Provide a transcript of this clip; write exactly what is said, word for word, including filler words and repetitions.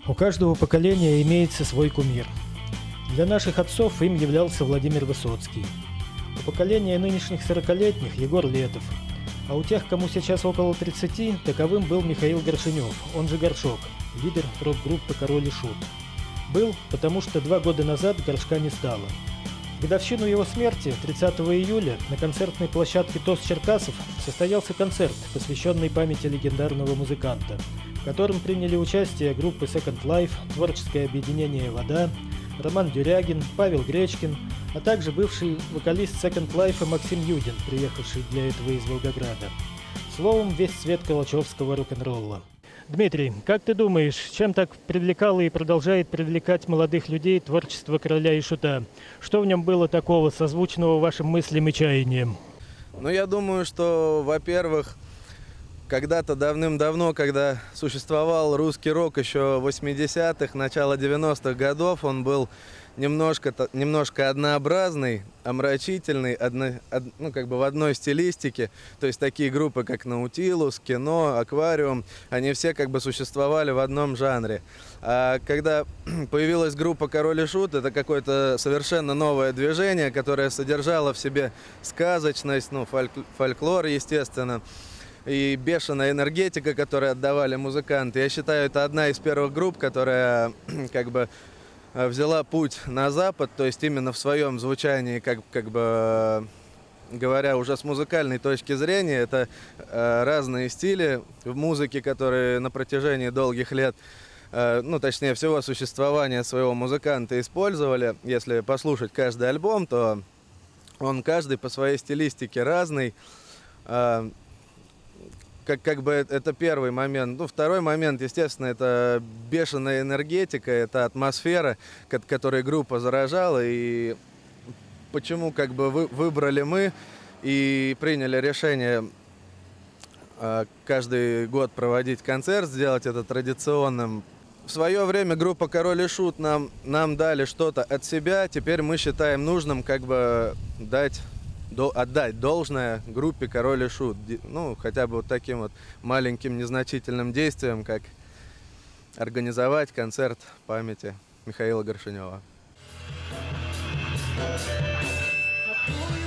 У каждого поколения имеется свой кумир. Для наших отцов им являлся Владимир Высоцкий. У поколения нынешних сорокалетних Егор Летов. А у тех, кому сейчас около тридцати, таковым был Михаил Горшенев, он же Горшок, лидер рок-группы «Король и Шут». Был, потому что два года назад Горшка не стало. В годовщину его смерти, тридцатого июля, на концертной площадке ТОС Черкасов состоялся концерт, посвященный памяти легендарного музыканта, в котором приняли участие группы Second Life, творческое объединение «Вода», Роман Дюрягин, Павел Гречкин, а также бывший вокалист Second Life Максим Юдин, приехавший для этого из Волгограда. Словом, весь цвет калачевского рок-н-ролла. Дмитрий, как ты думаешь, чем так привлекало и продолжает привлекать молодых людей творчество «Короля и Шута»? Что в нем было такого, созвучного вашим мыслям и чаяниям? Ну, я думаю, что, во-первых, когда-то давным-давно, когда существовал русский рок еще восьмидесятых, начало девяностых годов, он был немножко, немножко однообразный, омрачительный, одно, од, ну, как бы в одной стилистике. То есть такие группы, как Наутилус, Кино, Аквариум, они все как бы существовали в одном жанре. А когда появилась группа «Король и Шут», это какое-то совершенно новое движение, которое содержало в себе сказочность, ну, фольк, фольклор, естественно, и бешеная энергетика, которую отдавали музыканты. Я считаю, это одна из первых групп, которая как бы взяла путь на Запад, то есть именно в своем звучании, как, как бы говоря уже с музыкальной точки зрения, это э, разные стили в музыке, которые на протяжении долгих лет, э, ну точнее всего существования своего музыканта использовали. Если послушать каждый альбом, то он каждый по своей стилистике разный. Э, Как, как бы это первый момент. Ну, второй момент, естественно, это бешеная энергетика, это атмосфера, которой группа заражала. И почему как бы вы, выбрали мы и приняли решение э, каждый год проводить концерт, сделать это традиционным. В свое время группа «Король и Шут» нам, нам дали что-то от себя. Теперь мы считаем нужным как бы дать... отдать должное группе «Король и Шут», ну, хотя бы вот таким вот маленьким незначительным действием, как организовать концерт памяти Михаила Горшенева.